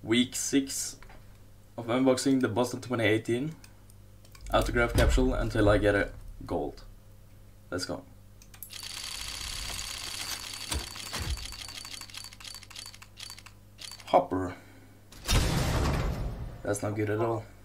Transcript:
week 6 of unboxing the Boston 2018 autograph capsule until I get a gold. Let's go. Hopper. That's not good at all.